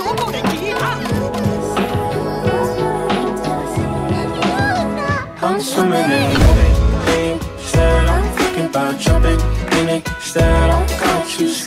I'm swimming in it, instead I'm thinking about jumping in it. Instead I got you